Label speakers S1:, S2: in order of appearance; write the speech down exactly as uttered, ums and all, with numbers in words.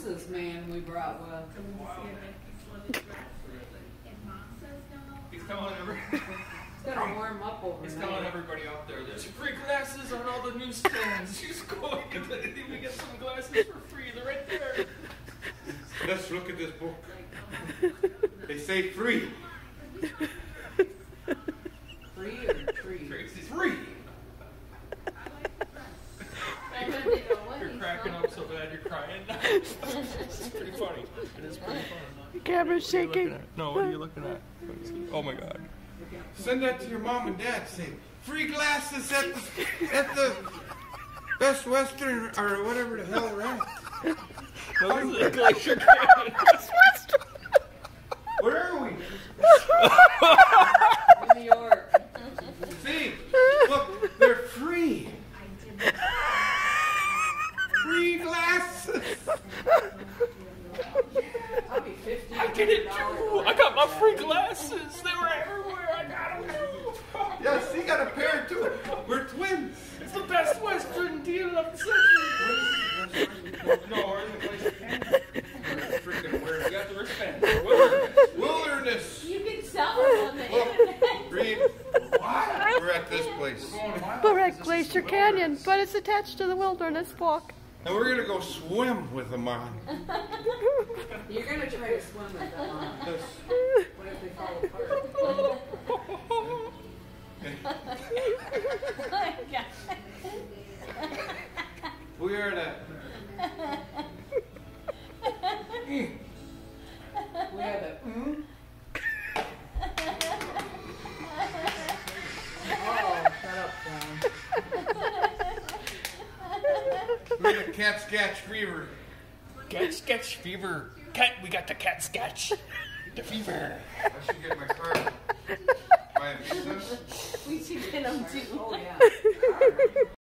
S1: glasses man we brought with.
S2: He's telling everybody.
S1: It's gonna warm up over
S2: He's
S1: there.
S2: telling everybody out there, there's free glasses on all the newsstands. Just go and we get some glasses for free. They're right there.
S3: Let's look at this book. They say free.
S1: Free or tree?
S3: Free.
S2: You're cracking up so bad you're crying. It's pretty funny. It is pretty funny.
S4: The camera's shaking.
S2: No, what are you looking at? Oh my God.
S3: Send that to your mom and dad. Say free glasses at the at the Best Western or whatever the hell we're at.
S2: No, this is Glacier Canyon.
S3: Where are we?
S1: New York.
S3: See, look, they're free. Free glasses.
S1: I'll be fifty.
S2: I get it too. I got my free glasses. They were everywhere. I got them too.
S3: Yes, he got a pair too. We're twins.
S2: It's the best Western deal of the century. No, we're in the Glacier Canyon. Freaking where we got the wristband.
S3: Wilderness. Wilderness.
S5: You can sell them on the internet.
S3: Read. What? We're at this place.
S4: We're at Glacier Canyon, but it's attached to the Wilderness Walk.
S3: And we're going to go swim with them on.
S1: You're gonna try to swim with them on.
S3: This.
S1: What if they fall apart?
S5: Oh my God.
S3: We are the...
S1: We have a. Mm? Oh, shut up, John.
S3: We're the cat sketch fever.
S2: Cat sketch fever. Cat, we got the cat sketch. The fever.
S3: I should get my card. Buy a pizza.
S5: We should get them too.
S1: Oh, yeah.